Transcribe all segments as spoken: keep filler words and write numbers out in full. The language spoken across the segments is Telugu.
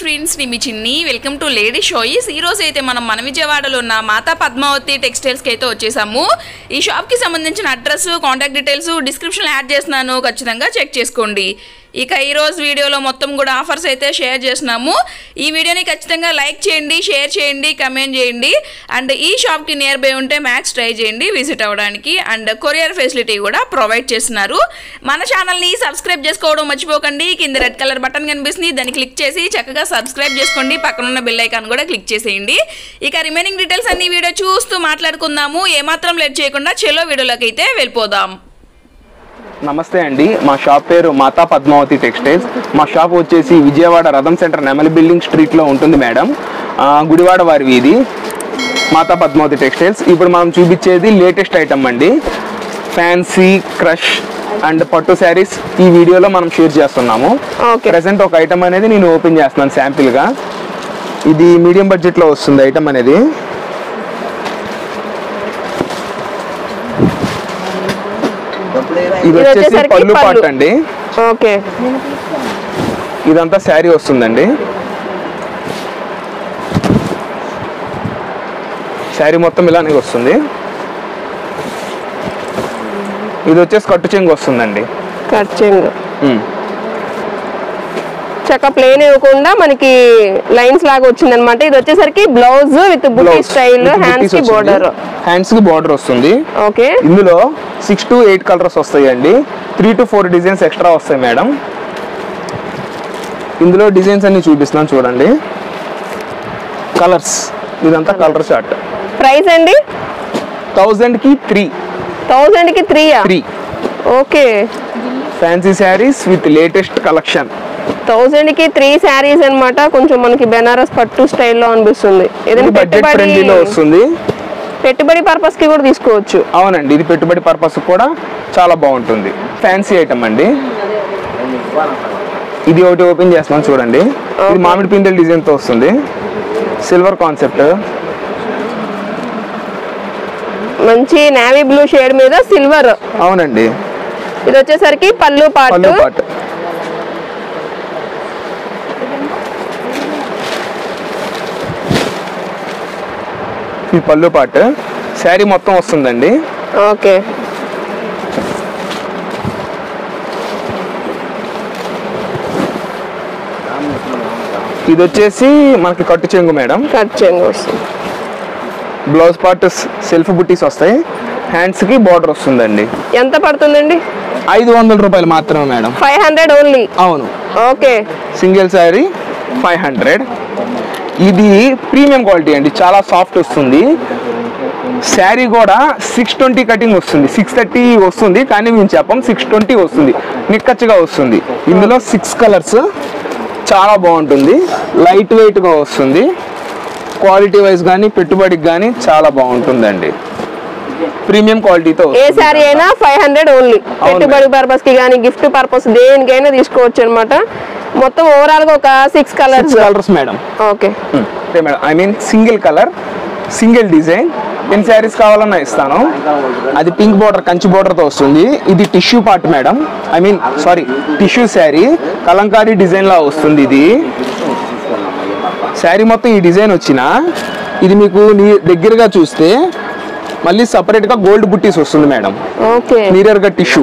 ఫ్రెండ్స్, మీ చిన్ని వెల్కమ్ టు లేడీ షోయిస్. ఈ రోజు అయితే మనం మన విజయవాడలో ఉన్న మాతా పద్మావతి టెక్స్టైల్స్కి అయితే వచ్చేసాము. ఈ షాప్కి సంబంధించిన అడ్రస్, కాంటాక్ట్ డీటెయిల్స్ డిస్క్రిప్షన్లో యాడ్ చేస్తున్నాను, ఖచ్చితంగా చెక్ చేసుకోండి. ఇక ఈరోజు వీడియోలో మొత్తం కూడా ఆఫర్స్ అయితే షేర్ చేస్తున్నాము. ఈ వీడియోని ఖచ్చితంగా లైక్ చేయండి, షేర్ చేయండి, కమెంట్ చేయండి. అండ్ ఈ షాప్కి నియర్ బై ఉంటే మ్యాక్స్ ట్రై చేయండి విజిట్ అవ్వడానికి. అండ్ కొరియర్ ఫెసిలిటీ కూడా ప్రొవైడ్ చేస్తున్నారు. మన ఛానల్ని సబ్స్క్రైబ్ చేసుకోవడం మర్చిపోకండి. కింద రెడ్ కలర్ బటన్ కనిపిస్తుంది, దాన్ని క్లిక్ చేసి చక్కగా సబ్స్క్రైబ్ చేసుకోండి. పక్కన ఉన్న బెల్ ఐకాన్ కూడా క్లిక్ చేసేయండి. ఇక రిమైనింగ్ డీటెయిల్స్ అన్ని వీడియో చూస్తూ మాట్లాడుకుందాము. ఏమాత్రం లేట్ చేయకుండా చెలో వీడియోలోకి అయితే వెళ్ళిపోదాం. నమస్తే అండి, మా షాప్ పేరు మాతా పద్మావతి టెక్స్టైల్స్. మా షాప్ వచ్చేసి విజయవాడ రథం సెంటర్ నెమలి బిల్డింగ్ స్ట్రీట్లో ఉంటుంది మేడం. గుడివాడ వారి వీధి, మాతా పద్మావతి టెక్స్టైల్స్. ఇప్పుడు మనం చూపించేది లేటెస్ట్ ఐటమ్ అండి, ఫ్యాన్సీ క్రష్ అండ్ పట్టు శారీస్ ఈ వీడియోలో మనం షేర్ చేస్తున్నాము. ప్రెసెంట్ ఒక ఐటమ్ అనేది నేను ఓపెన్ చేస్తున్నాను శాంపిల్గా. ఇది మీడియం బడ్జెట్లో వస్తుంది ఐటమ్ అనేది. ఇది వచ్చేసి పళ్ళు పార్ట్ అండి. ఓకే, ఇదంతా శారీ వస్తుందండి. శారీ మొత్తం ఇలానే వస్తుంది. ఇది వచ్చేసి కట్టు చెంగు వస్తుందండి. కట్ చెంగు చక్క ప్లేన్ ఇవ్వకుండా మనకి లైన్స్ లాగా వచ్చింది అనమాట. ఇది వచ్చేసరికి బ్లౌజ్ విత్ బుటీ స్టైల్, హ్యాండ్స్ కి బోర్డర్ హ్యాండ్స్ కి బోర్డర్ వస్తుంది. ఓకే, ఇందులో సిక్స్ టు ఎయిట్ కలర్స్ వస్తాయండి. Three to four designs extra వస్తాయి మేడం. ఇందులో డిజైన్స్ అన్ని చూపిస్తున్నాను చూడండి. కలర్స్, ఇదంతా కలర్ చార్ట్. ప్రైస్ అండి థౌజండ్ కి త్రీ థౌజండ్ కి three three okay, fancy saris with latest collection. Thousand కి త్రీ శారీస్ అనమాట. కొంచెం మనకి బెనారస్ పట్టు స్టైల్లో అనిపిస్తుంది. ఏదైనా పెట్టుబడి వస్తుంది, పెట్టుబడి పర్పస్ కి కూడా తీసుకోవచ్చు. అవునండి, ఇది పెట్టుబడి పర్పస్ కూడా చాలా బాగుంటుంది. ఫ్యాన్సీ ఐటమ్ అండి. ఇది ఒకటి ఓపెన్ చేస్తున్నాం చూడండి. ఇది మామిడి పిందెల డిజైన్ తో వస్తుంది. సిల్వర్ కాన్సెప్ట్, మంచి నేవీ బ్లూ షేడ్ మీద సిల్వర్. అవునండి. ఇది వచ్చేసరికి పళ్ళు పాటు. ఈ పళ్ళు పాటు శారీ మొత్తం వస్తుందండి. ఓకే, ఇది వచ్చేసి మనకి కట్టు చెంగు మేడం. కట్ చెంగు వస్తుంది. బ్లౌజ్ పార్ట్ సెల్ఫ్ బుట్టీస్ వస్తాయి. హ్యాండ్స్ కి బార్డర్ వస్తుందండి. ఎంత పడుతుందండి? ఐదు వందల రూపాయలు మాత్రమే మేడం. Five hundred only. అవును. Okay, single sari five hundred. ఇది ప్రీమియం క్వాలిటీ అండి, చాలా సాఫ్ట్ వస్తుంది. శారీ కూడా సిక్స్ ట్వంటీ కటింగ్ వస్తుంది. సిక్స్ థర్టీ వస్తుంది కానీ మేము చెప్పం, సిక్స్ ట్వంటీ వస్తుంది. నిక్కచ్చిగా వస్తుంది. ఇందులో సిక్స్ కలర్స్, చాలా బాగుంటుంది. లైట్ వెయిట్గా వస్తుంది. క్వాలిటీ వైజ్ కానీ పెట్టుబడికి కానీ చాలా బాగుంటుందండి. ప్రీమియం క్వాలిటీతో ఏ శారీ అయినా ఫైవ్ హండ్రెడ్ ఓన్లీ. పెట్టుబడి పర్పస్ కి కానీ గిఫ్ట్ పర్పస్ దేనికైనా తీసుకోవచ్చు అనమాట. మొత్తం ఓవరాల్ గా ఒక six colours colours madam. Okay madam, I mean single colour, single design. ఎన్ని శారీస్ కావాలన్నా ఇస్తాను. అది పింక్ బోర్డర్, కంచి బోర్డర్ తో వస్తుంది. ఇది tissue part madam, I mean sorry tissue sari. Kalamkari design లా వస్తుంది. ఇది శారీ మొత్తం ఈ డిజైన్ వచ్చిన, ఇది మీకు దగ్గరగా చూస్తే మళ్ళీ సపరేట్ గా గోల్డ్ బుట్టీస్ వస్తుంది మేడం. ఓకే, మిర్రర్ గా టిష్యూ.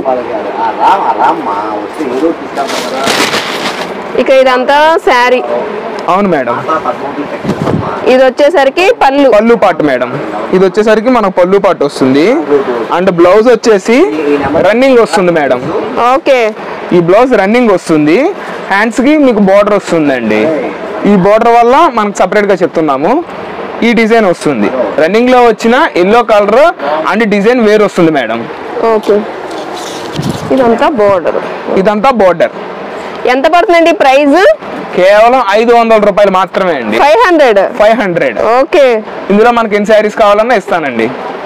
ఇక ఇదంతా శారీ. అవును మేడం. ఇది వచ్చేసరికి పళ్ళు పళ్ళు పాటు మేడం. ఇది వచ్చేసరికి మనకు పళ్ళు పాటు వస్తుంది. అండ్ బ్లౌజ్ వచ్చేసి రన్నింగ్ వస్తుంది మేడం. ఓకే, ఈ బ్లౌజ్ రన్నింగ్ వస్తుంది. హ్యాండ్స్ కి మీకు బార్డర్ వస్తుందండి. ఈ బార్డర్ వల్ల మనకు సపరేట్ గా చెప్తున్నాము. ఈ డిజైన్ వస్తుంది. రన్నింగ్ లో వచ్చిన ఎల్లో కలర్ అండ్ డిజైన్ వేరు వస్తుంది మేడం. ఓకే, ఇదంతా బోర్డర్. ఇదంతా బోర్డర్. ఎంత పడుతుందండి ప్రైస్? కేవలం ఐదు వందల రూపాయలు మాత్రమే అండి. Five hundred five hundred okay, ఇందులో మనకి ఎన్ని శారీస్ కావాలన్నా ఇస్తానండి.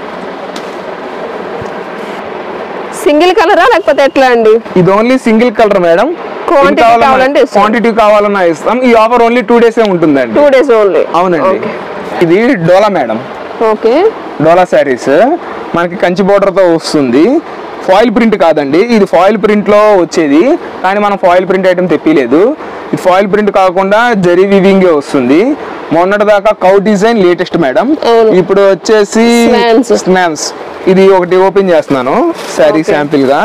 సింగిల్ కలరా లేకపోతే ఎట్లా అండి? ఇది only single colour madam. Quantity కావాలన్నా ఇస్తాం. ఈ ఆఫర్ ఓన్లీ టూ డేస్ ఉంటుందండి. Two days only. అవునండి. ఇది డోలా మేడం. ఓకే, డోలా శారీస్ మనకి కంచి బోర్డర్ తో వస్తుంది. ఫాయిల్ ప్రింట్ కాదండి, ఇది ఫాయిల్ ప్రింట్ లో వచ్చేది కానీ మనం ఫాయిల్ ప్రింట్ ఐటమ్ తెప్పిలేదు. ఇది ఫాయిల్ ప్రింట్ కాకుండా జరీ వివింగ్ వస్తుంది. మొన్నటి దాకా కౌ డిజైన్ లేటెస్ట్ మేడం. ఇప్పుడు వచ్చేసి స్నాన్స్. ఇది ఒకటి ఓపెన్ చేస్తున్నాను శారీ శాంపిల్ గా.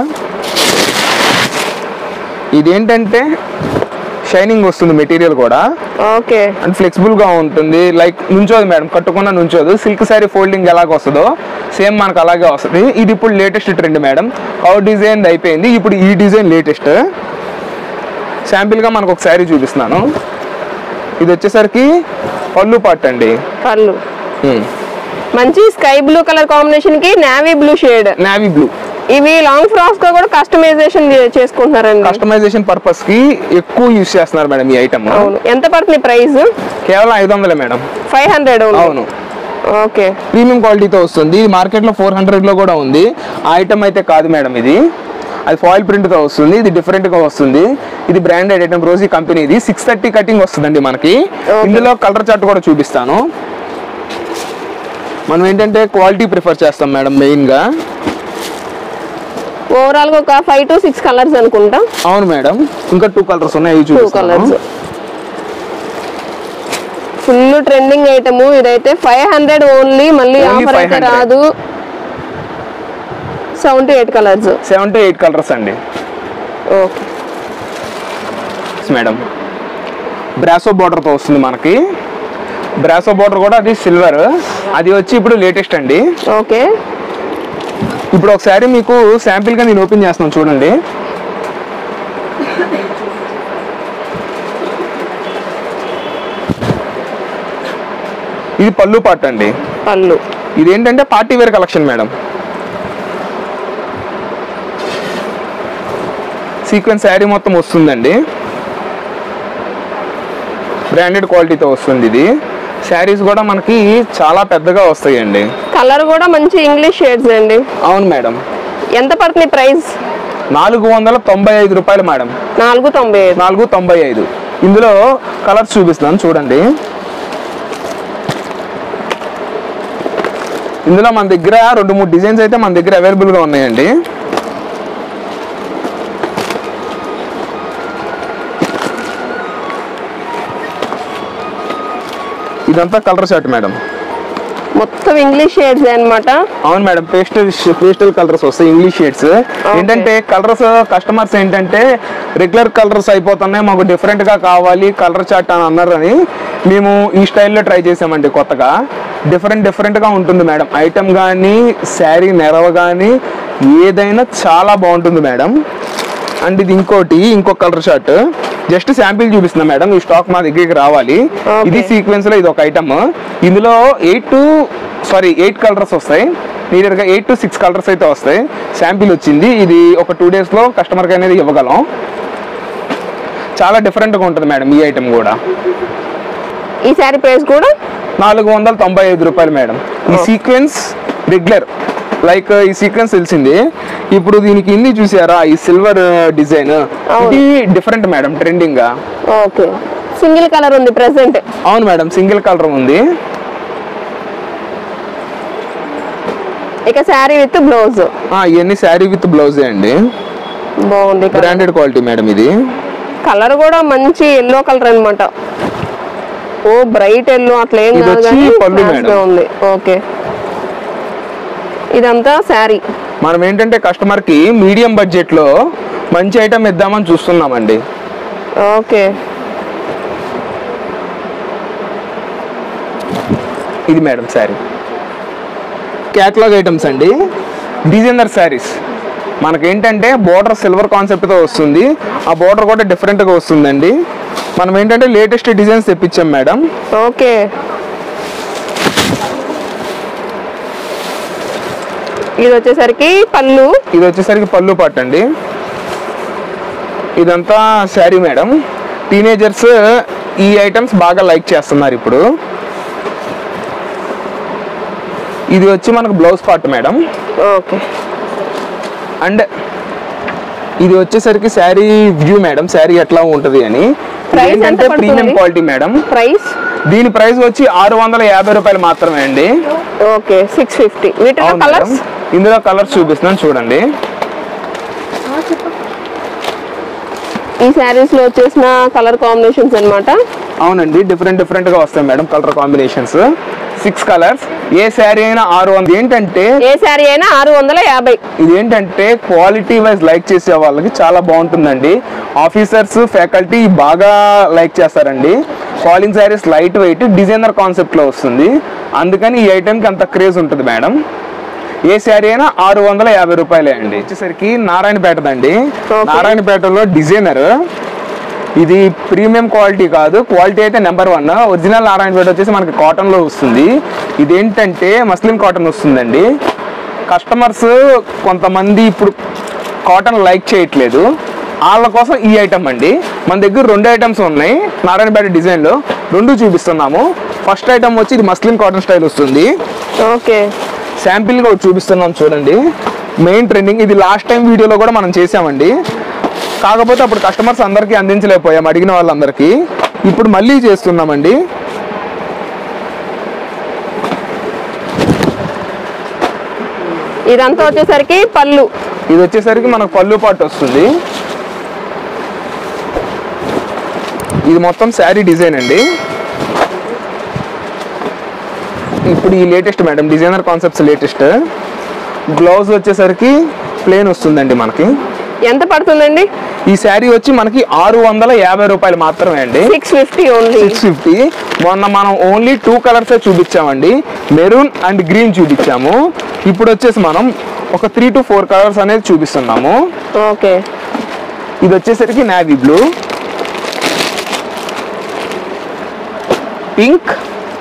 ఇదేంటంటే షైనింగ్ వస్తుంది మెటీరియల్ కూడా. ఓకే. అండ్ ఫ్లెక్సిబుల్ గా ఉంటుంది. లైక్ నుంచోదు మేడం, కట్టుకున్నా నుంచోదు. సిల్క్ శారీ ఫోల్డింగ్ ఎలాగ వస్తుందో సేమ్ మనకు అలాగే వస్తుంది. ఇది ఇప్పుడు latest trend madam. Cow design అయిపోయింది, ఇప్పుడు ఈ డిజైన్ లేటెస్ట్. శాంపిల్ గా మనకు ఒక శారీ చూపిస్తున్నాను. ఇది వచ్చేసరికి పళ్ళు పాట్ అండి. పళ్ళు మంచి స్కై బ్లూ కలర్ కాంబినేషన్ కి navy blue shade. Navy blue. ఇవి లాంగ్ ఫ్రాక్స్ గా కూడా కస్టమైజేషన్ చేసుకుంటున్నారండి. కస్టమైజేషన్ పర్పస్ కి ఎక్కువ యూజ్ చేస్తున్నారు మేడం ఈ ఐటమ్. అవును. ఎంత పడుతుంది ప్రైస్? కేవలం ఐదు వందలే మేడం. Five hundred. అవును. ఓకే. ప్రీమియం క్వాలిటీతో వస్తుంది. మార్కెట్ లో ఫోర్ హండ్రెడ్ లో కూడా ఉంది. ఆ ఐటమ్ అయితే కాదు మేడం ఇది. అది ఫాయిల్ ప్రింట్ తో వస్తుంది. ఇది డిఫరెంట్ గా వస్తుంది. ఇది బ్రాండెడ్ ఐటమ్, రోజీ కంపెనీ. ఇది సిక్స్ థర్టీ కటింగ్ వస్తుందండి మనకి. ఇందులో కలర్ చార్ట్ కూడా చూపిస్తాను. మనం ఏంటంటే క్వాలిటీ ప్రిఫర్ చేస్తాం మేడం మెయిన్ గా. ఓవరాల్ గా ఒక ఫైవ్ టు సిక్స్ కలర్స్ అనుకుంటా. అవును మేడం. ఇంకా టూ కలర్స్ ఉన్నాయి, చూపిస్తాను. ఫుల్ ట్రెండింగ్ ఐటమ్ ఇదైతే. Five hundred only. మళ్ళీ ఆఫర్ అయితే రాదు. Seven to eight colours. Seven to eight colours అండి. Okay madam. బ్రాసో బార్డర్ తో వస్తుంది మనకి. బ్రాసో బార్డర్ కూడా అది సిల్వర్. అది వచ్చి ఇప్పుడు లేటెస్ట్ అండి. ఓకే. ఇప్పుడు ఒకసారి మీకు శాంపిల్ గా నేను ఓపెన్ చేస్తున్నాను చూడండి. ఇది పళ్ళు పాట్ అండి. పళ్ళు. ఇదేంటంటే party wear collection madam. Sequence sari మొత్తం వస్తుందండి. బ్రాండెడ్ క్వాలిటీతో వస్తుంది ఇది. శారీస్ కూడా మనకి చాలా పెద్దగా వస్తాయండి. కలర్ కూడా మంచి ఇంగ్లీష్ షేడ్స్ అండి. అవును మేడం. ఎంత పడుతుంది ప్రైస్? నాలుగు వందల తొంభై ఐదు రూపాయలు మేడం. నాలుగు తొంభై ఐదు. నాలుగు తొంభై ఐదు. ఇందులో కలర్స్ చూపిస్తున్నాను చూడండి. ఇందులో మన దగ్గర రెండు మూడు డిజైన్స్ అయితే మన దగ్గర అవైలబుల్ గా ఉన్నాయండి. ఇదంతా కలర్ షర్ట్ మేడం. మొత్తం ఇంగ్లీష్ షేడ్స్ అన్నమాట. అవును మేడం. పేస్టల్ పేస్టల్ కలర్స్ వస్తాయి, ఇంగ్లీష్ షేడ్స్. ఏంటంటే కలర్స్ కస్టమర్స్ ఏంటంటే రెగ్యులర్ కలర్స్ అయిపోతున్నాయి, మాకు డిఫరెంట్ గా కావాలి కలర్ చార్ట్ అని అన్నారు అని మేము ఈ స్టైల్లో ట్రై చేసామండి. కొత్తగా డిఫరెంట్ డిఫరెంట్ గా ఉంటుంది మేడం. ఐటమ్ కానీ శారీ నెరవ కానీ ఏదైనా చాలా బాగుంటుంది మేడం. అండ్ ఇది ఇంకోటి ఇంకో కలర్ షర్ట్. జస్ట్ శాంపిల్ చూపిస్తున్నా మేడం. ఈ స్టాక్ మా దగ్గరికి రావాలి. ఇది సీక్వెన్స్ లో ఇది ఒక ఐటమ్. ఇందులో eight to sorry eight colours వస్తాయి. నీడర్ గా ఎయిట్ టు సిక్స్ కలర్స్ అయితే వస్తాయి. శాంపిల్ వచ్చింది. ఇది ఒక టూ డేస్ లో కస్టమర్ కి అనేది ఇవ్వగలం. చాలా డిఫరెంట్ గా ఉంటుంది మేడం ఈ ఐటమ్ కూడా. ఈ శారీ ప్రైస్ కూడా నాలుగు వందల తొంభై ఐదు రూపాయలు మేడం. ఈ సీక్వెన్స్ రెగ్యులర్ లైక్ ఈ సీక్వెన్స్ తెలిసింది. ఇప్పుడు దీనికి ఇన్ని చూసారా ఈ సిల్వర్ డిజైన్, ఇది డిఫరెంట్ మేడం, ట్రెండింగ్ గా. ఓకే. సింగిల్ కలర్ ఉంది ప్రెసెంట్. అవును మేడం, సింగిల్ కలర్ ఉంది. ఇక శారీ విత్ బ్లౌజ్. ఇవన్నీ శారీ విత్ బ్లౌజే అండి. బాగుంది. Branded quality madam. ఇది కలర్ కూడా మంచి ఎల్లో కలర్ అన్నమాట. ఓ బ్రైట్ ఎల్లో అట్లా ఏం కాదు కానీ పళ్ళు మేడం ఉంది. ఓకే. ఇదంతా శారీ. మనం ఏంటంటే కస్టమర్ కి మీడియం బడ్జెట్ లో మంచి ఐటమ్ ఇద్దామని చూస్తున్నామండి. ఓకే. ఇది మేడం శారీ. క్యాటలాగ్ ఐటమ్స్ అండి. డిజైనర్ శారీస్. మనకేంటంటే బోర్డర్ సిల్వర్ కాన్సెప్ట్తో వస్తుంది. ఆ బోర్డర్ కూడా డిఫరెంట్గా వస్తుందండి. మనం ఏంటంటే లేటెస్ట్ డిజైన్స్ తెప్పించాం మేడం. ఓకే. ఇది వచ్చేసరికి పళ్ళు. ఇది వచ్చేసరికి పళ్ళు పాట్ అండి. ఇదంతా శారీ మేడం. టీనేజర్స్ ఈ ఐటమ్స్ బాగా లైక్ చేస్తున్నారు ఇప్పుడు. ఇది వచ్చి మనకు blouse part madam. Okay. And ఇది వచ్చేసరికి శారీ వ్యూ మేడం, శారీ ఎట్లా ఉంటుంది అని. ఏంటంటే ప్రీమియం క్వాలిటీ మేడం. ప్రైస్ దీని ప్రైస్ వచ్చి ఆరు వందల యాభై రూపాయలు మాత్రమే అండి. ఓకే. Six fifty. వీటిలో కలర్స్, ఇందులో కలర్స్ చూపిస్తున్నాను చూడండి. ఈ శారీస్ లో వచ్చేసిన కలర్ కాంబినేషన్స్ అన్నమాట. అవునండి, డిఫరెంట్ డిఫరెంట్ గా వస్తాయి madam colour combinations. Six colours, ఏ శారీ అయినా ఆరు వందలు. ఏంటంటే ఏ శారీ అయినా ఆరు వందల యాభై. ఇది ఏంటంటే క్వాలిటీ వైజ్ లైక్ చేసే వాళ్ళకి చాలా బాగుంటుందండి. ఆఫీసర్స్, ఫ్యాకల్టీ బాగా లైక్ చేస్తారండి. Falling saris light weight designer concept లో వస్తుంది, అందుకని ఈ ఐటెంకి అంత క్రేజ్ ఉంటుంది మేడం. ఏ శారీ అయినా ఆరు వందల యాభై రూపాయలే అండి. వచ్చేసరికి నారాయణపేటదండి. నారాయణపేటలో డిజైనర్, ఇది ప్రీమియం క్వాలిటీ కాదు, క్వాలిటీ అయితే నెంబర్ వన్. ఒరిజినల్ నారాయణపేట వచ్చేసి మనకి కాటన్లో వస్తుంది. ఇదేంటంటే మస్లిన్ కాటన్ వస్తుందండి. కస్టమర్స్ కొంతమంది ఇప్పుడు కాటన్ లైక్ చేయట్లేదు, వాళ్ళ కోసం ఈ ఐటమ్ అండి. మన దగ్గర రెండు ఐటమ్స్ ఉన్నాయి నారాయణపేట డిజైన్లో, రెండు చూపిస్తున్నాము. ఫస్ట్ ఐటమ్ వచ్చి ఇది మస్లిన్ కాటన్ స్టైల్ వస్తుంది. ఓకే, శాంపిల్గా ఒకటి చూపిస్తున్నాం చూడండి. మెయిన్ ట్రెండింగ్ ఇది. లాస్ట్ టైం వీడియోలో కూడా మనం చేసామండి, కాకపోతే అప్పుడు కస్టమర్స్ అందరికీ అందించలేకపోయాం, అడిగిన వాళ్ళందరికీ. ఇప్పుడు మళ్ళీ చేస్తున్నామండి. ఇదంతా వచ్చేసరికి పళ్ళు. ఇది వచ్చేసరికి మనకు పళ్ళు పాటు వస్తుంది. ఇది మొత్తం శారీ డిజైన్ అండి. ఇప్పుడు ఈ latest madam, designer concepts latest. Blouse వచ్చేసరికి ప్లేన్ వస్తుందండి మనకి. ఎంత పడుతుందండి? ఈ శారీ వచ్చి మనకి ఆరు వందల యాభై రూపాయలు మాత్రమే అండి. Six fifty only. Six fifty మొన్న మనం ఓన్లీ టూ కలర్సే చూపించామండి, మెరూన్ అండ్ గ్రీన్ చూపించాము. ఇప్పుడు వచ్చేసి మనం ఒక త్రీ టు ఫోర్ కలర్స్ అనేది చూపిస్తున్నాము. ఓకే, ఇది వచ్చేసరికి navy blue, pink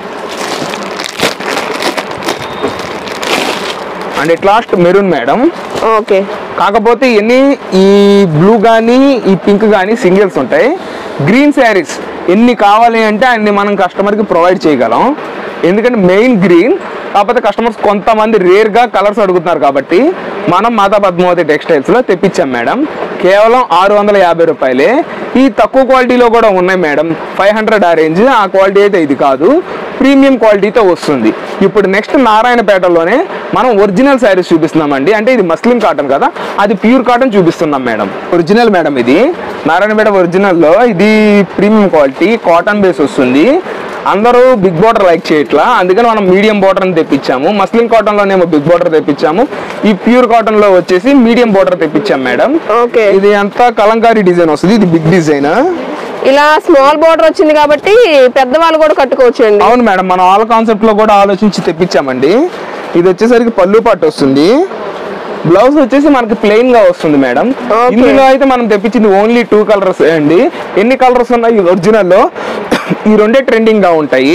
and at last maroon madam. Okay, కాకపోతే ఎన్ని ఈ బ్లూ కానీ ఈ పింక్ కానీ సింగిల్స్ ఉంటాయి. గ్రీన్ శారీస్ ఎన్ని కావాలి అంటే అన్ని మనం కస్టమర్కి ప్రొవైడ్ చేయగలం, ఎందుకంటే మెయిన్ గ్రీన్. కాకపోతే కస్టమర్స్ కొంతమంది రేర్గా కలర్స్ అడుగుతున్నారు కాబట్టి మనం మాతా పద్మావతి టెక్స్టైల్స్లో తెప్పించాం మేడం. కేవలం ఆరు వందల యాభై రూపాయలే. ఈ తక్కువ క్వాలిటీలో కూడా ఉన్నాయి మేడం, ఫైవ్ హండ్రెడ్ ఆ రేంజ్. ఆ క్వాలిటీ అయితే ఇది కాదు, ప్రీమియం క్వాలిటీతో వస్తుంది. ఇప్పుడు నెక్స్ట్ నారాయణపేటలోనే మనం ఒరిజినల్ శారీస్ చూపిస్తున్నామండి. అంటే ఇది మస్లిన్ కాటన్ కదా, అది ప్యూర్ కాటన్ చూపిస్తున్నాం మేడం. ఒరిజినల్ మేడం ఇది నారాయణపేట ఒరిజినల్లో. ఇది ప్రీమియం క్వాలిటీ కాటన్ బేస్ వస్తుంది. అందరూ బిగ్ బోర్డర్ లైక్ చేయట్లా, అందుకని మనం మీడియం బోర్డర్ అని తెప్పించాము. మస్లిన్ కాటన్ లోనేమో బిగ్ బోర్డర్ తెప్పించాము, ఈ ప్యూర్ కాటన్ లో వచ్చేసి మీడియం బోర్డర్ తెప్పించాం మేడం. ఓకే, ఇది అంతా కలంకారీ డిజైన్ వస్తుంది, ఇది బిగ్ డిజైన్. ఇలా స్మాల్ బోర్డర్ వచ్చింది కాబట్టి పెద్దవాళ్ళు కూడా కట్టుకోవచ్చు అండి. అవును మేడం, మనం ఆల్ కాన్సెప్ట్ లో కూడా ఆలోచించి తెప్పించామండి. ఇది వచ్చేసరికి పళ్ళు పాటు వస్తుంది. బ్లౌజ్ వచ్చేసి మనకి ప్లెయిన్ గా వస్తుంది మేడం. ఇందులో అయితే మనం తెప్పించింది ఓన్లీ టూ కలర్స్ అండి. ఎన్ని కలర్స్ ఉన్నాయి ఒరిజినల్ లో, ఈ రెండే ట్రెండింగ్ గా ఉంటాయి,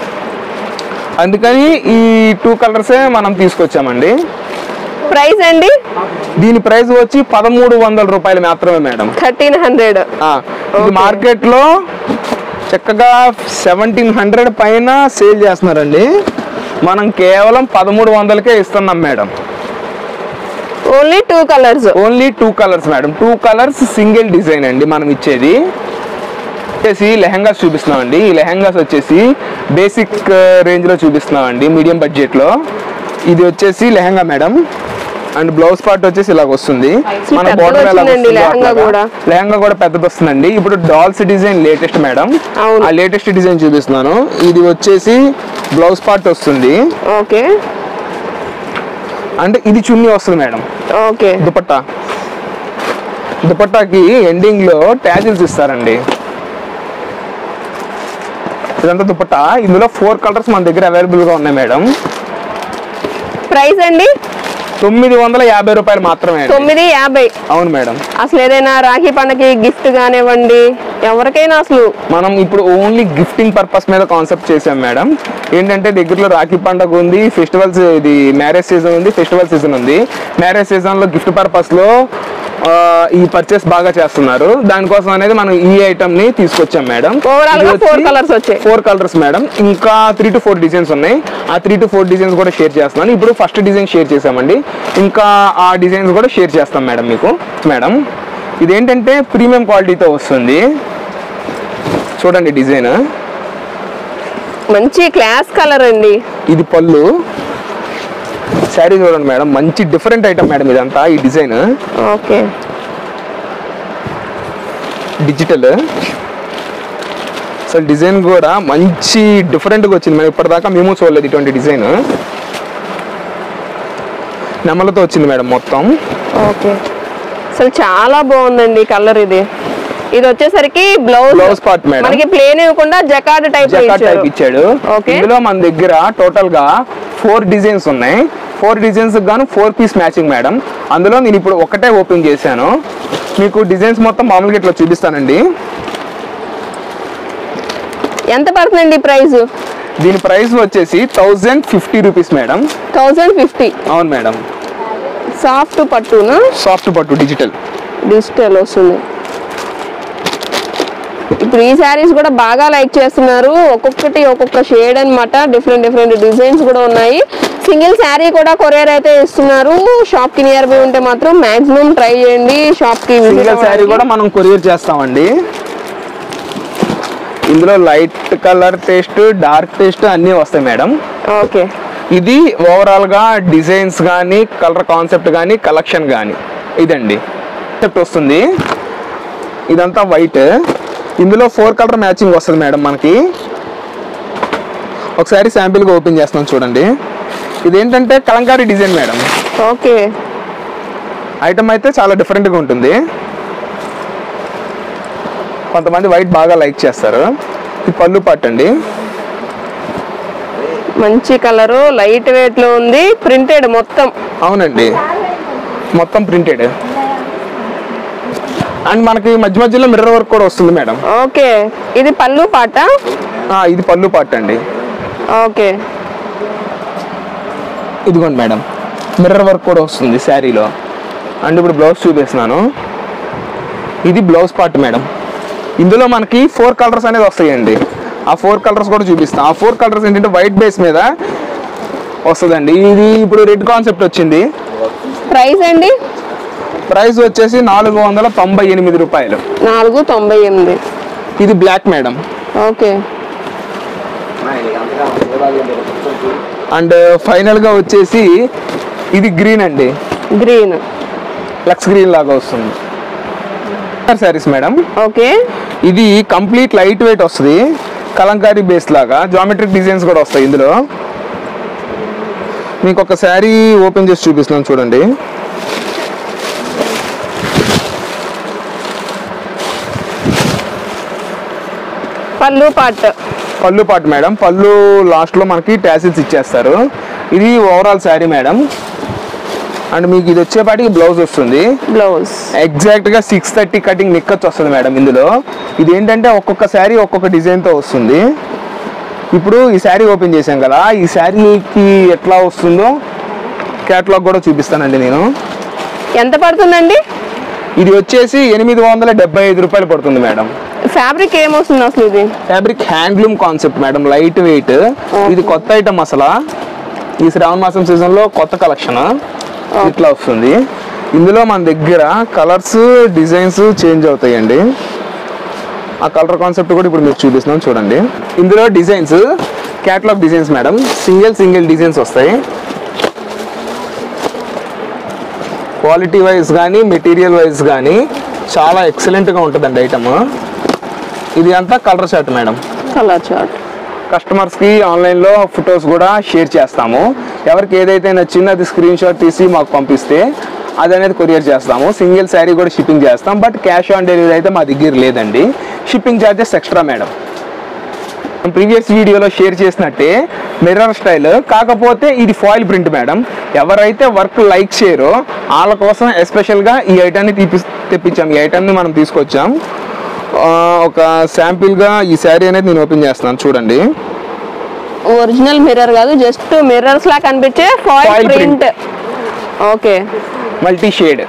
అందుకని ఈ టూ కలర్సే మనం తీసుకొచ్చామండి. ప్రైస్ అండి? దీని ప్రైస్ వచ్చి పదమూడు వందల రూపాయలు మాత్రమే మేడం. Thirteen hundred. ఇది మార్కెట్ లో చక్కగా సెవెంటీన్ హండ్రెడ్ పైన సేల్ చేస్తున్నారండి, మనం కేవలం పదమూడు వందలకే ఇస్తున్నాం madam. Only two colours. Only two colours madam, two colours single design అండి మనం ఇచ్చేది. వచ్చేసి లెహంగాస్ చూపిస్తున్నాం అండి. ఈ లెహంగాస్ వచ్చేసి బేసిక్ రేంజ్ లో చూపిస్తున్నాం అండి, మీడియం బడ్జెట్ లో. ఇది వచ్చేసి lehenga madam, and blouse part వచ్చేసి ఇలాగ వస్తుంది. మన బోర్డర్ లెహంగా కూడా పెద్దది వస్తుందండి. ఇప్పుడు డాల్స్ డిజైన్ లేటెస్ట్ మేడం, ఆ లేటెస్ట్ డిజైన్ చూపిస్తున్నాను. ఇది వచ్చేసి బ్లౌజ్ పార్ట్ వస్తుంది. ఓకే, అంటే ఇది చున్నీ వస్తుంది మేడం. ఓకే, దుపట్టా, దుపట్టాకి ఎండింగ్ లో ట్యాజిల్స్ ఇస్తారండి. ఇదంతా దుపట్టా. ఇందులో ఫోర్ కలర్స్ మన దగ్గర అవైలబుల్ గా ఉన్నాయి మేడం. ప్రైస్ అండి? తొమ్మిది వందల యాభై రూపాయలు మాత్రమే. తొమ్మిది యాభై. అవును మేడం. అసలు ఏదైనా రాఖీ పండగకి గిఫ్ట్ కానివ్వండి, ఎవరికైనా అసలు మనం ఇప్పుడు ఓన్లీ గిఫ్టింగ్ పర్పస్ మీద కాన్సెప్ట్ చేసాం మేడం. ఏంటంటే దగ్గరలో రాఖీ పండుగ ఉంది, ఫెస్టివల్స్, ఇది మ్యారేజ్ సీజన్ ఉంది, ఫెస్టివల్ సీజన్ ఉంది. మ్యారేజ్ సీజన్ లో గిఫ్ట్ పర్పస్ లో ఈ పర్చేస్ బాగా చేస్తున్నారు, దానికోసం అనేది మనం ఈ ఐటమ్ ని తీసుకొచ్చాం మేడం. ఫోర్ కలర్స్ వచ్చాయి. ఫోర్ కలర్స్ మేడం, ఇంకా త్రీ టు ఫోర్ డిజైన్స్ ఉన్నాయి. ఆ త్రీ టు ఫోర్ డిజైన్స్ కూడా షేర్ చేస్తున్నాను. ఇప్పుడు ఫస్ట్ డిజైన్ షేర్ చేసామండి, ఇంకా ఆ డిజైన్స్ కూడా షేర్ చేస్తాం మేడం మీకు. మేడం ఇదేంటంటే ప్రీమియం క్వాలిటీతో వస్తుంది, చూడండి డిజైన్ మంచి క్లాస్ కలర్ అండి. ఇది పళ్ళు, శారీ చూడండి మేడం, మంచి డిఫరెంట్ ఐటమ్ మేడం ఇదంతా, ఈ డిజైన్. Okay, digital. అసలు డిజైన్ కూడా మంచి డిఫరెంట్గా వచ్చింది మేడం. ఇప్పటిదాకా మేము చూడలేదు ఇటువంటి డిజైన్. నెమలతో వచ్చింది మేడం మొత్తం. ఓకే, అసలు చాలా బాగుందండి కలర్. ఇది ఇది వచ్చేసరికి బ్లౌజ్ బ్లౌజ్ పార్ట్ మేడం. మనకి ప్లేన్ ఇవ్వకుండా జకార్డ్ టైప్ జకార్డ్ టైప్ ఇచ్చాడు. ఇందులో మన దగ్గర టోటల్ గా ఫోర్ డిజైన్స్ ఉన్నాయి. ఫోర్ డిజైన్స్ గాను ఫోర్ పీస్ మ్యాచింగ్ మేడం. అందులో నేను ఇప్పుడు ఒకటే ఓపెన్ చేశాను. మీకు డిజైన్స్ మొత్తం మామూలుగా ఇట్లా చూపిస్తానండి. ఎంత పడుతుందండి ప్రైస్? దీని ప్రైస్ వచ్చేసి thousand fifty rupees madam. Thousand fifty అవును మేడం. సాఫ్ట్ పట్టునా? సాఫ్ట్ పట్టు డిజిటల్ డిజిటల్ వస్తుంది. ఇప్పుడు ఈ శారీస్ కూడా బాగా లైక్ చేస్తున్నారు. ఒక్కొక్కటి ఒక్కొక్క షేడ్ అన్నమాట. డిఫరెంట్ డిఫరెంట్ డిజైన్స్ కూడా ఉన్నాయి. సింగిల్ శారీ కూడా కొరియర్ అయితే ఇస్తున్నారు. షాప్ కి నియర్ బై ఉంటే మాత్రం మాక్సిమం ట్రై చేయండి. షాప్ కి సింగిల్ శారీ కూడా మనం కొరియర్ చేస్తామండి. ఇందులో light colour taste, dark taste అన్నీ వస్తాయి మేడం. ఓకే, ఇది ఓవరాల్ గా డిజైన్స్ కానీ, కలర్ కాన్సెప్ట్ కానీ, కలెక్షన్ కానీ ఇదండి కాన్సెప్ట్ వస్తుంది. ఇదంతా వైట్. ఇందులో ఫోర్ కలర్ మ్యాచింగ్ వస్తుంది మేడం మనకి. ఒకసారి శాంపిల్గా ఓపెన్ చేస్తున్నాం చూడండి. ఇదేంటంటే kalamkari design madam. Okay, item అయితే చాలా డిఫరెంట్గా ఉంటుంది. కొంతమంది వైట్ బాగా లైక్ చేస్తారు. ఇది పళ్ళు పట్టు అండి. మంచి కలరు, లైట్ వెయిట్ లో ఉంది. ప్రింటెడ్ మొత్తం. అవునండి, మొత్తం ప్రింటెడ్. అండ్ మనకి మధ్య మధ్యలో మిర్రర్ వర్క్ కూడా వస్తుంది మేడం. ఓకే, ఇది పళ్ళు పాట. ఇది పళ్ళు పాట అండి. ఓకే, ఇదిగోండి మేడం, మిర్రర్ వర్క్ కూడా వస్తుంది శారీలో. అండ్ ఇప్పుడు బ్లౌజ్ చూపిస్తున్నాను. ఇది బ్లౌజ్ పార్ట్ మేడం. ఇందులో మనకి ఫోర్ కలర్స్ అనేది వస్తాయండి. ఆ ఫోర్ కలర్స్ కూడా చూపిస్తాం. ఆ ఫోర్ కలర్స్ ఏంటంటే వైట్ బేస్ మీద వస్తుందండి. ఇది ఇప్పుడు రెడ్ కాన్సెప్ట్ వచ్చింది. ప్రైస్ అండి? ప్రైస్ వచ్చేసి నాలుగు వందల తొంభై ఎనిమిది రూపాయలు. నాలుగు తొంభై ఎనిమిది. ఇది black madam. Okay, and final గా వచ్చేసి ఇది గ్రీన్ అండి. గ్రీన్, లక్స్ గ్రీన్ లాగా వస్తుంది శారీస్ మేడం. ఓకే, ఇది కంప్లీట్ లైట్ వెయిట్ వస్తుంది. కలంకారీ బేస్ లాగా జామెట్రిక్ డిజైన్స్ కూడా వస్తాయి ఇందులో. మీకు ఒక శారీ ఓపెన్ చేసి చూపిస్తున్నాను చూడండి. పళ్ళు పాట్. పళ్ళు పాటు మేడం. పళ్ళు లాస్ట్ లో మనకి టాసిల్స్ ఇచ్చేస్తారు. ఇది ఓవరాల్ శారీ మేడం. అండ్ మీకు ఇది వచ్చేపాటికి బ్లౌజ్ వస్తుంది. బ్లౌజ్ ఎగ్జాక్ట్ గా సిక్స్ థర్టీ కటింగ్ నిక్కచ్చు వస్తుంది మేడం ఇందులో. ఇది ఏంటంటే ఒక్కొక్క శారీ ఒక్కొక్క డిజైన్ తో వస్తుంది. ఇప్పుడు ఈ శారీ ఓపెన్ చేశాం కదా, ఈ శారీకి ఎట్లా వస్తుందో క్యాటలాగ్ కూడా చూపిస్తానండి నేను. ఎంత పడుతుందండి? ఇది వచ్చేసి ఎనిమిది వందల డెబ్బై ఐదు రూపాయలు పడుతుంది మేడం. ఫ్యాబ్రిక్ ఏమొస్తుంది అసలు? ఇది fabric handloom concept madam, light weight. ఇది కొత్త ఐటమ్ అసలు. ఈ శ్రావణ మాసం సీజన్ లో కొత్త కలెక్షన్ ఇట్లా వస్తుంది. ఇందులో మన దగ్గర కలర్స్, డిజైన్స్ చేంజ్ అవుతాయండి. ఆ కలర్ కాన్సెప్ట్ కూడా ఇప్పుడు మీరు చూపిస్తున్నాం చూడండి. ఇందులో designs catalogue designs madam. Single single designs వస్తాయి. క్వాలిటీ వైజ్ కానీ, మెటీరియల్ వైజ్ కానీ చాలా ఎక్సలెంట్గా ఉంటుందండి ఐటమ్. ఇది అంతా colour chart madam. Colour chart. కస్టమర్స్కి ఆన్లైన్లో ఫొటోస్ కూడా షేర్ చేస్తాము. ఎవరికి ఏదైతే నచ్చిందో అది స్క్రీన్ షాట్ తీసి మాకు పంపిస్తే అది అనేది కొరియర్ చేస్తాము. సింగిల్ శారీ కూడా షిప్పింగ్ చేస్తాం. బట్ క్యాష్ ఆన్ డెలివరీ అయితే మా దగ్గర లేదండి. Shipping charges extra madam. Previous వీడియోలో షేర్ చేసినట్టే మిర్రర్ స్టైల్, కాకపోతే ఇది ఫాయిల్ ప్రింట్ మేడం. ఎవరైతే వర్క్ లైక్ చేయరో వాళ్ళ కోసం ఎస్పెషల్గా ఈ ఐటమ్ని తీపి తెప్పించాం. ఈ ఐటమ్ని మనం తీసుకొచ్చాం. ఒక శాంపిల్గా ఈ శారీ అనేది నేను ఓపెన్ చేస్తున్నాను చూడండి. ఒరిజినల్ మిర్రర్ కాదు, జస్ట్ మిర్రర్స్ లా కనిపించే foil print. Okay, multi shade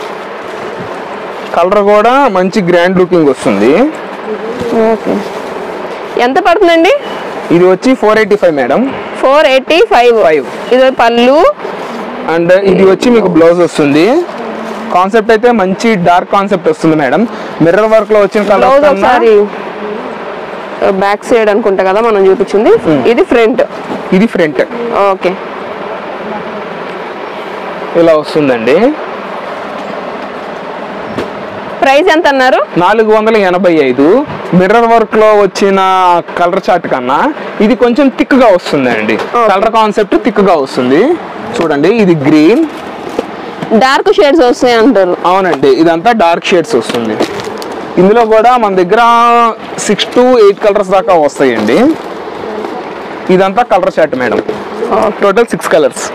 colour కూడా మంచి గ్రాండ్ లుకింగ్ వస్తుంది. ఓకే, ఎంత పడుతుందండి? ఇది వచ్చి four eighty five madam. Four eighty five five ఇది పళ్ళు. అండ్ ఇది వచ్చి మీకు బ్లౌజ్ వస్తుంది. కాన్సెప్ట్ అయితే మంచి డార్క్ కాన్సెప్ట్ వస్తుంది మేడం. మిర్రర్ వర్క్ లో వచ్చిన బ్లౌజ్ ఒకసారి బ్యాక్ సైడ్ అనుకుంటా కదా మనం చూపించింది. ఇది ఫ్రంట్. ఇది ఫ్రంట్. ఓకే, ఇలా వస్తుందండి. ప్రైస్ ఎంత అన్నారు? నాలుగు వందల ఎనభై ఐదు. మిర్రర్ వర్క్ లో వచ్చిన కలర్ చార్ట్ కన్నా ఇది కొంచెం థిక్ గా వస్తుంది అండి. కలర్ కాన్సెప్ట్ థిక్ గా వస్తుంది. చూడండి, ఇది గ్రీన్, డార్క్ షేడ్స్ వస్తాయి అంటారు. అవునండి, ఇదంతా డార్క్ షేడ్స్ వస్తుంది. ఇందులో కూడా మన దగ్గర సిక్స్ టు ఎయిట్ కలర్స్ దాకా వస్తాయండి. ఇదంతా colour chart madam. Total six colours.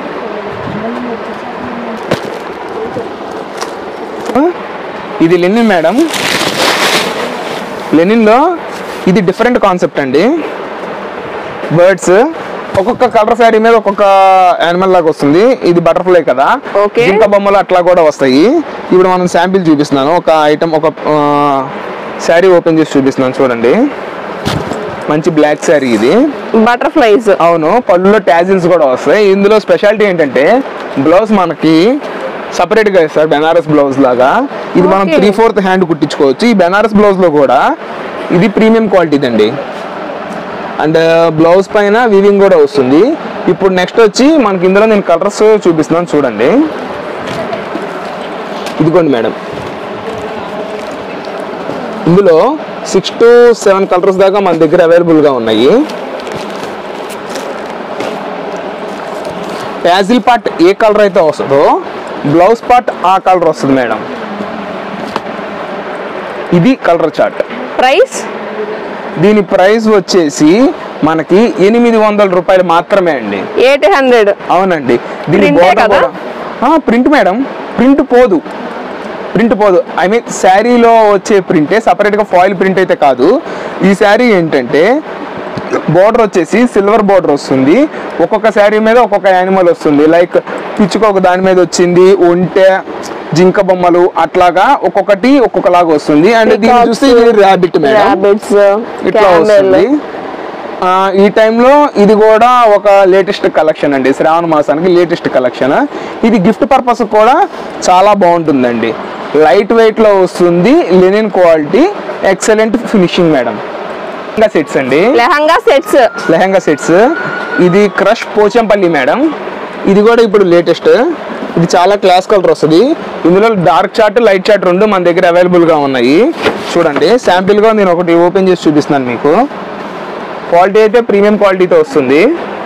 ఇది లెనిన్ మేడం. లెనిన్లో ఇది డిఫరెంట్ కాన్సెప్ట్ అండి. బర్డ్స్ ఒక్కొక్క కలర్ శారీ మీద ఒక్కొక్క యానిమల్ లాగా వస్తుంది. ఇది బటర్ఫ్లై కదా, జింక బొమ్మలు అట్లా కూడా వస్తాయి. ఇప్పుడు మనం శాంపిల్ చూపిస్తున్నాను. ఒక ఐటమ్, ఒక శారీ ఓపెన్ చేసి చూపిస్తున్నాను. చూడండి, మంచి బ్లాక్ శారీ, ఇది బటర్ఫ్లైస్. అవును, పళ్ళులో ట్యాజిల్స్ కూడా వస్తాయి. ఇందులో స్పెషాలిటీ ఏంటంటే బ్లౌజ్ మనకి సపరేట్ గా ఇస్తారు, బెనారస్ బ్లౌజ్ లాగా. ఇది మనం త్రీ ఫోర్త్ హ్యాండ్ కుట్టించుకోవచ్చు. ఈ బెనారస్ బ్లౌజ్ లో కూడా ఇది ప్రీమియం క్వాలిటీ అండి. అండ్ బ్లౌజ్ పైన వీవింగ్ కూడా వస్తుంది. ఇప్పుడు నెక్స్ట్ వచ్చి మనకి ఇందులో నేను కలర్స్ చూపిస్తున్నాను. చూడండి, ఇదిగోండి మేడం, ఇందులో సిక్స్ టు సెవెన్ కలర్స్ దాకా మన దగ్గర అవైలబుల్ గా ఉన్నాయి. ప్యాజిల్ పార్ట్ ఏ కలర్ అయితే వస్తుందో బ్లౌజ్ పార్ట్ ఆ కలర్ వస్తుంది మేడం. ఇది కలర్ చార్ట్. ప్రైస్, దీని ప్రైస్ వచ్చేసి మనకి ఎనిమిది వందల రూపాయలు మాత్రమే అండి. Eight hundred. అవునండి. దీని బోర్డర్ కూడా ప్రింట్ మేడం. ప్రింట్ పోదు, ప్రింట్ పోదు. ఐ మీన్ శారీలో వచ్చే ప్రింటే, సపరేట్గా ఫాయిల్ ప్రింట్ అయితే కాదు. ఈ శారీ ఏంటంటే బోర్డర్ వచ్చేసి సిల్వర్ బోర్డర్ వస్తుంది. ఒక్కొక్క శారీ మీద ఒక్కొక్క యానిమల్ వస్తుంది. లైక్ పిచ్చుక ఒక దాని మీద వచ్చింది, ఒంటె, జింక బొమ్మలు అట్లాగా ఒక్కొక్కటి ఒక్కొక్కలాగా వస్తుంది. అండ్ దీన్ని చూస్తే ఇది ర్యాబిట్ మేడం, ఇట్లా వస్తుంది. ఈ టైంలో ఇది కూడా ఒక లేటెస్ట్ కలెక్షన్ అండి, శ్రావణ మాసానికి లేటెస్ట్ కలెక్షన్. ఇది గిఫ్ట్ పర్పస్ కూడా చాలా బాగుంటుందండి. లైట్ వెయిట్ లో వస్తుంది, linen quality, excellent finishing madam. Lehenga sets అండి, లెహంగా సెట్స్. లెహంగా సెట్స్ ఇది క్రష్ పోచంపల్లి మేడం. ఇది కూడా ఇప్పుడు లేటెస్ట్. ఇది చాలా క్లాస్ కలర్ వస్తుంది. ఇందులో డార్క్ చార్ట్, లైట్ చార్ట్ రెండు మన దగ్గర అవైలబుల్ గా ఉన్నాయి. చూడండి, శాంపిల్ గా నేను ఒకటి ఓపెన్ చేసి చూపిస్తున్నాను మీకు. క్వాలిటీ అయితే ప్రీమియం క్వాలిటీతో వస్తుంది.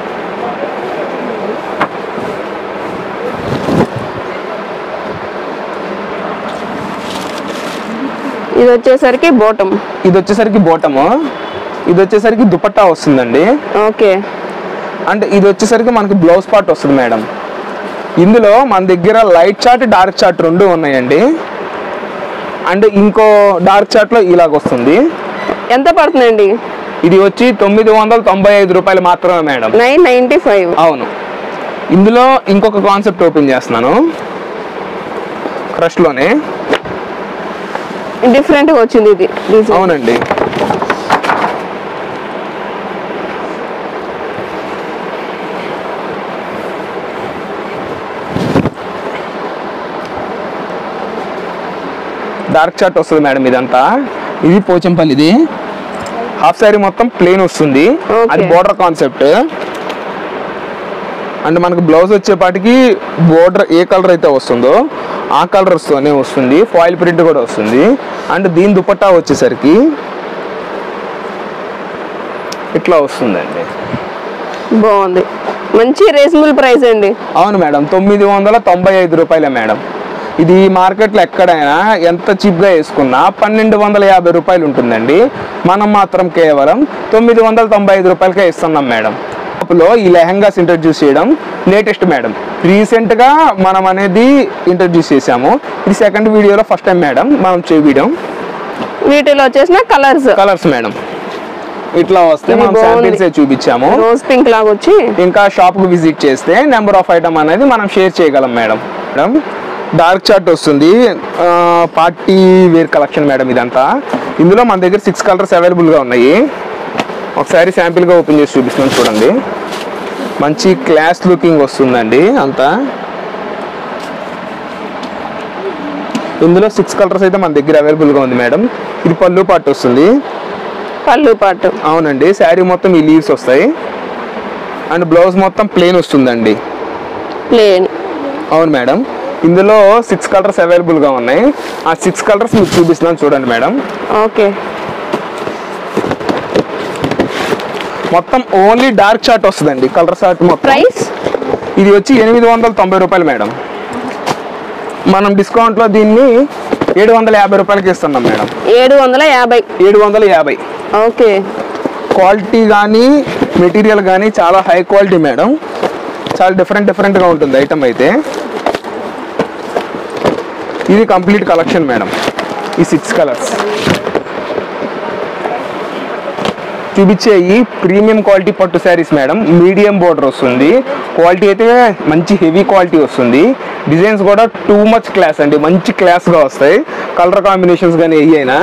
ఇది వచ్చేసరికి బాటమ్. ఇది వచ్చేసరికి బాటము. ఇది వచ్చేసరికి దుపట్టా వస్తుందండి. ఓకే. అంటే ఇది వచ్చేసరికి మనకి బ్లౌజ్ పార్ట్ వస్తుంది మేడం. ఇందులో మన దగ్గర లైట్ చార్ట్, డార్క్ చార్ట్ రెండు ఉన్నాయండి. అండ్ ఇంకో డార్క్ చార్ట్ లో ఇలాగ వస్తుంది. ఎంత పడుతుందండి? ఇది వచ్చి తొమ్మిది వందల తొంభై ఐదు రూపాయలు మాత్రమే మేడం. Nine ninety five. అవును. ఇందులో ఇంకొక కాన్సెప్ట్ ఓపెన్ చేస్తున్నాను. క్రష్ లోనే డిఫరెంట్ గా వచ్చింది ఇది. అవునండి. డార్క్ చార్ట్ వస్తుంది మేడం. ఇదంతా ఇది పోచంపల్లిది. హాఫ్ శారీ మొత్తం ప్లెయిన్ వస్తుంది. అది బోర్డర్ కాన్సెప్ట్. అండ్ మనకు బ్లౌజ్ వచ్చేపాటికి బోర్డర్ ఏ కలర్ అయితే వస్తుందో ఆ కలర్స్తోనే వస్తుంది. ఫాయిల్ ప్రింట్ కూడా వస్తుంది. అండ్ దీని దుపట్టా వచ్చేసరికి ఇట్లా వస్తుందండి. బాగుంది, మంచి రీజనబుల్ ప్రైస్ అండి. అవును మేడం, తొమ్మిది వందల తొంభై ఐదు రూపాయలే మేడం. ఇది మార్కెట్లో ఎక్కడైనా ఎంత చీప్గా వేసుకున్నా పన్నెండు వందల యాభై రూపాయలు ఉంటుందండి. మనం మాత్రం కేవలం తొమ్మిది వందల తొంభై ఐదు రూపాయలకే ఇస్తున్నాం మేడం. లో ఈ లెహంగాస్ ఇంట్రడ్యూస్ చేయడం లేటెస్ట్ మేడం. రీసెంట్గా మనం అనేది ఇంట్రడ్యూస్ చేసాము. ఇది సెకండ్ వీడియోలో ఫస్ట్ టైం మేడం మనం చేయడం. వీటిలో వచ్చేసిన కలర్స్ కలర్స్ మేడం ఇట్లా వస్తే మనం శాంపిల్స్ చూపించాము. రోజ్ పింక్ లాగా వచ్చి ఇంకా షాప్ కు విజిట్ చేస్తే నెంబర్ ఆఫ్ ఐటమ్ అనేది మనం షేర్ చేయగలం మేడం. మేడం డార్క్ చార్ట్ వస్తుంది. పార్టీ వేర్ కలెక్షన్ మేడం ఇదంతా. ఇందులో మన దగ్గర సిక్స్ కలర్స్ అవైలబుల్గా ఉన్నాయి. ఒకసారి శాంపిల్గా ఓపెన్ చేసి చూపిస్తున్నాను. చూడండి, మంచి క్లాస్ లుకింగ్ వస్తుందండి అంతా. ఇందులో సిక్స్ కలర్స్ అయితే మన దగ్గర అవైలబుల్గా ఉంది మేడం. ఇది పళ్ళు పాటు వస్తుంది. పళ్ళు పాటు అవునండి. శారీ మొత్తం ఈ లీవ్స్ వస్తాయి. అండ్ బ్లౌజ్ మొత్తం ప్లెయిన్ వస్తుందండి. ప్లెయిన్. అవును మేడం. ఇందులో సిక్స్ కలర్స్ అవైలబుల్ గా ఉన్నాయి. ఆ సిక్స్ కలర్స్ మీకు చూపిస్తున్నాను చూడండి మేడం. ఓకే, మొత్తం ఓన్లీ డార్క్ చార్ట్ వస్తుందండి. కలర్ చార్ట్ మొత్తం ప్రైస్ ఇది వచ్చి ఎనిమిది వందల తొంభై రూపాయలు మేడం. మనం డిస్కౌంట్ లో దీన్ని ఏడు వందల యాభై రూపాయలకి ఇస్తున్నాం మేడం. ఏడు వందల యాభై ఏడు వందల యాభై ఓకే. క్వాలిటీ కానీ మెటీరియల్ కానీ చాలా హై క్వాలిటీ మేడం. చాలా డిఫరెంట్ డిఫరెంట్గా ఉంటుంది ఐటమ్ అయితే. ఇది కంప్లీట్ కలెక్షన్ మేడం. ఈ సిక్స్ కలర్స్ చూపించే ఈ ప్రీమియం క్వాలిటీ పట్టు శారీస్ మేడం. మీడియం బోర్డర్ వస్తుంది. క్వాలిటీ అయితే మంచి హెవీ క్వాలిటీ వస్తుంది. డిజైన్స్ కూడా టూ మచ్ క్లాస్ అండి, మంచి క్లాస్గా వస్తాయి. కలర్ కాంబినేషన్స్ కానీ ఏ అయినా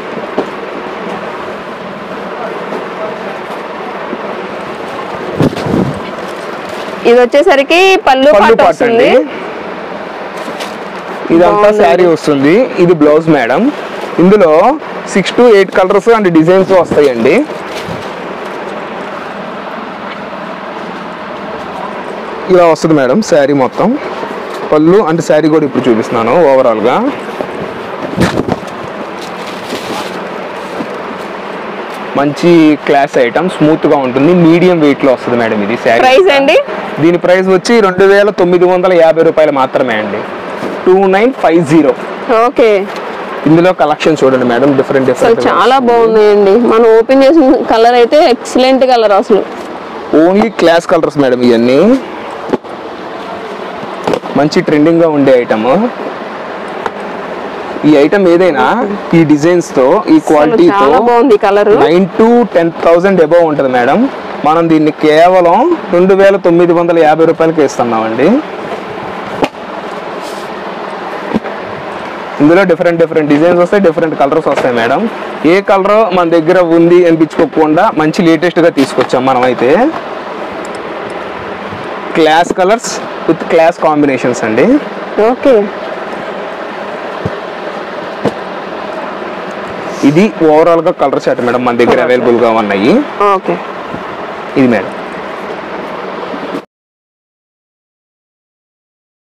ఇది వచ్చేసరికి పళ్ళు పళ్ళు పాటు పాటు వస్తుంది. అండి. ఇదంతా శారీ వస్తుంది. ఇది బ్లౌజ్ మేడం. ఇందులో six to eight colours and designs వస్తాయండి. ఇలా వస్తుంది మేడం శారీ మొత్తం. పళ్ళు అంటే శారీ కూడా ఇప్పుడు చూపిస్తున్నాను ఓవరాల్గా. మంచి క్లాస్ ఐటమ్, స్మూత్ గా ఉంటుంది. మీడియం వెయిట్ లో వస్తుంది మేడం ఇది శారీ. ప్రైస్ అండి? దీని ప్రైస్ వచ్చి రెండు వేల తొమ్మిది వందల యాభై రూపాయలు మాత్రమే అండి. Two nine five zero. Okay. ఇందులో కలెక్షన్ చూడండి మేడం, డిఫరెంట్ డిఫరెంట్ చాలా బాగున్నాయండి. మనం ఓపెన్ చేసిన కలర్ అయితే ఎక్సలెంట్ కలర్ అసలు. ఓన్లీ క్లాస్ కలర్స్ మేడం ఇవన్నీ. మంచి ట్రెండింగ్ గా ఉండే ఐటమ్. ఈ ఐటమ్ ఏదైనా ఈ డిజైన్స్ తో ఈ క్వాలిటీతో బాగుంది colour. Nine to ten thousand above ఉంటుంది మేడం. మనం దీన్ని కేవలం రెండు వేల తొమ్మిది వందల యాభై రూపాయలకి ఇస్తున్నామండి. ఇందులో డిఫరెంట్ డిఫరెంట్ డిజైన్స్ వస్తాయి, డిఫరెంట్ కలర్స్ వస్తాయి మేడం. ఏ కలర్ మన దగ్గర ఉంది అనిపించుకోకుండా మంచి లేటెస్ట్ గా తీసుకొచ్చాం మనం అయితే. Class colours with class combinations అండి. ఓకే. ఇది ఓవరాల్ గా కలర్ చార్ట్ మేడం మన దగ్గర అవైలబుల్ గా ఉన్నాయి. ఓకే. ఇది మేడం.